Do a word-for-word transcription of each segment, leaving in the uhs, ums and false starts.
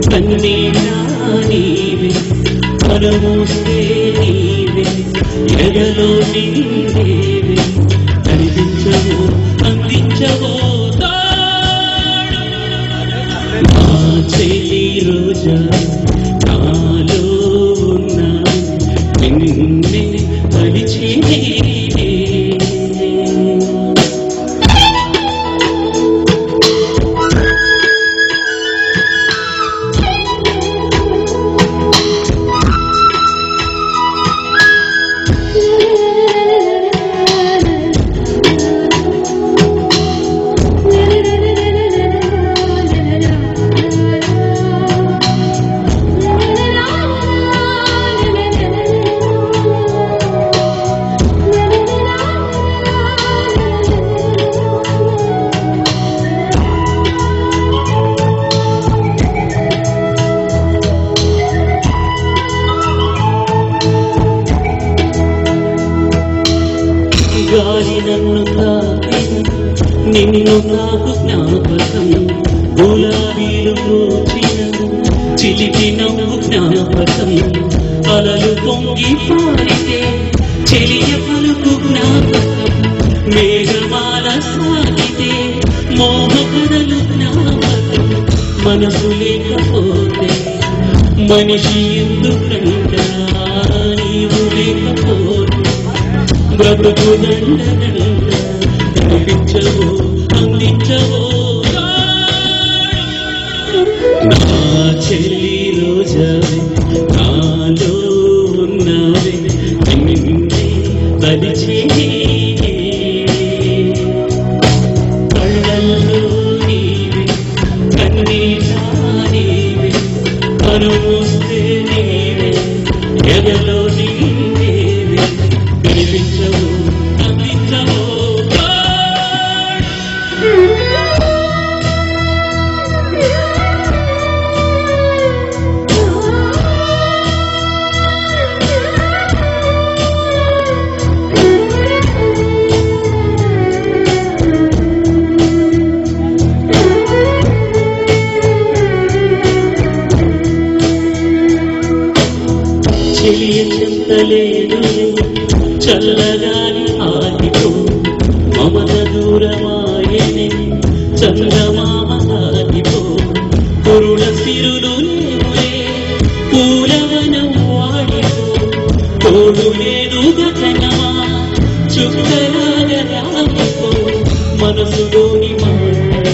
కన్నీరా నీవే కనుమూస్తే నీవే ఎగలో నీవేవే కనిపించవో అందించవో నా చెలి రోజా నాలో ఉన్న నిన్నే తలిచి గాలి నన్ను తాకి నిన్ను నాకు జ్ఞాపకం గులాబీలు పూచిన చిలిపి నవ్వు జ్ఞాపకం అలలు పొంగి పారితే చెలియ పలుకు జ్ఞాపకం మేఘమాల సాగితే మోహకరలు జ్ఞాపకం మనసు లేకపోతే మనిషి ఎందుకంటా నీవు లేకపోతే బ్రతుకు దండ దండ కనిపించవో అందించవో నా చెల్లి రోజావే నాలో ఉన్నావే నిన్నే తలిచి కళ్ళల్లో నీవే కన్నీరా నీవే కనుమూస్తే నీవే ఎగలో నీవేవే కనిపించవో అందించవో చెలియ చింతలేదు చల్లగాని ఆగిపో మమత దూరమాయనే చందమామ ఆగిపో పురుల సిరులు లేవులే పూలవనం వాడిపో తోడు లేదు గతనమా చుక్కలాగా రాగిపో మనసులోని మాట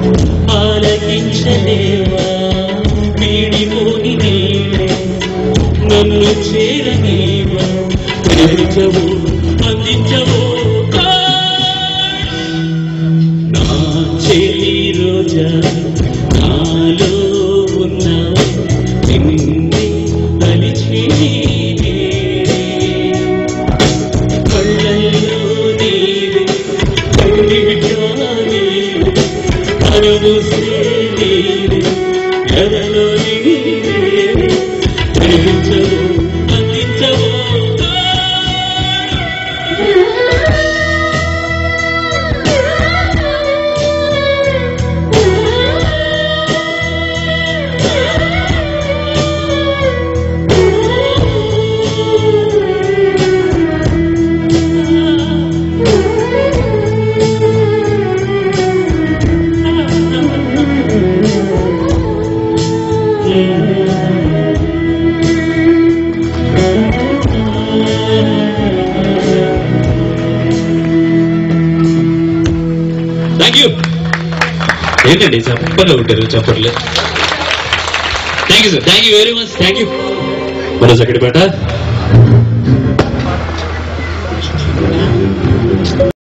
ఆలకించలేవా వీడిపోని నీవే నన్ను చేరనీవా ప్రేమించవో అందించవో నా చెలి రోజా నాలో ఉన్నావే నిన్నే తలిచి కళ్ళల్లో నీవే కన్నీరా నీవే కనుమూస్తే నీవే ఎదలో నీవే ప్రేమించవో అందించవో థ్యాంక్ యూ. ఏంటండి చప్పగా ఉంటారు చప్పట్లు. Thank you sir, thank you very much, thank you. మరో చక్కటి పాట.